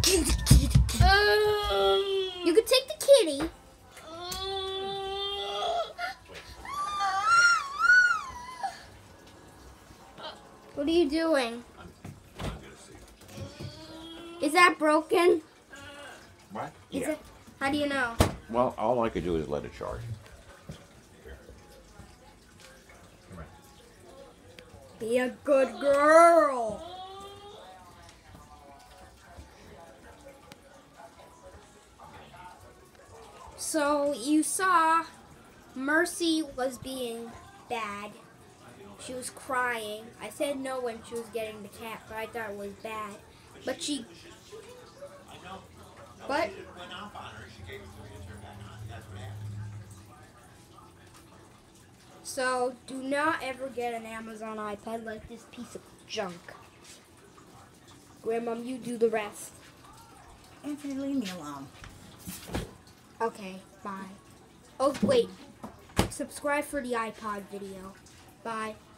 You can take the kitty. What are you doing? Is that broken? What? Is it? How do you know? Well, all I could do is let it charge. Be a good girl. So you saw Mercy was being bad. She was crying. I said no when she was getting the cat, but I thought it was bad. But she... But... So, do not ever get an Amazon iPad like this piece of junk. Grandma, you do the rest. Anthony, leave me alone. Okay, bye. Oh, wait. Subscribe for the iPod video. Bye.